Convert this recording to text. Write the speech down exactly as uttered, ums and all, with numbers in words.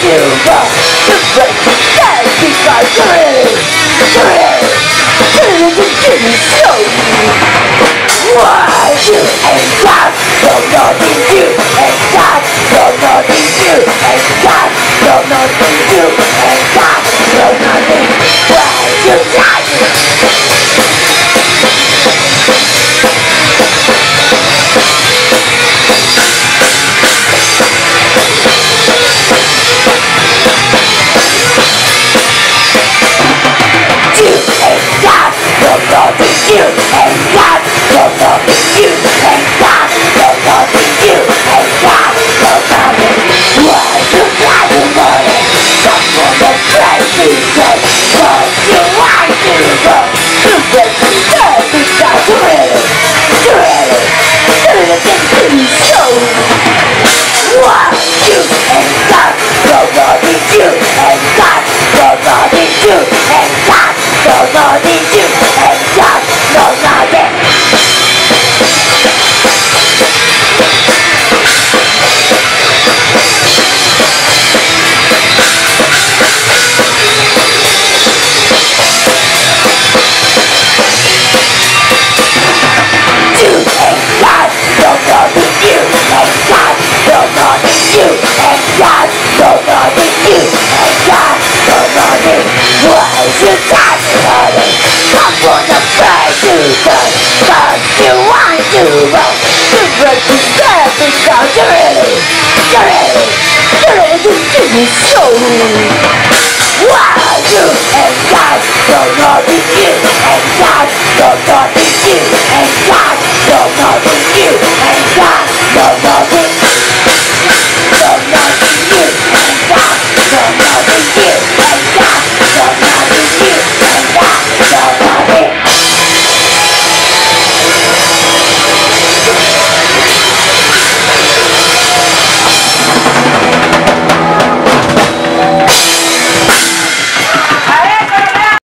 you wrong to break the dance because you're really, you're really, you're really give me so why you ain't got no nothing you ain't got no nothing you ain't got no nothing you ain't got no nothing why you got you ain't got no nothing, you ain't got no nothing, you ain't got no nothing. Why you got the money? Come for the crazy day, cause you want to go. You get the stuff because you really, you really, you really think you so. Why you ain't got no nothing, you ain't got no nothing, you ain't got no nothing, you ain't got no nothing. You ain't got no nothing, you ain't got no nothing, you ain't got no nothing, you ain't got no nothing. Why you got nothing? Come for the price you got, cause you want to roll. You break the step because you really, you really, you really do give me so. Why you ain't got no nothing, you ain't got no nothing, you ain't got no nothing, you ain't got no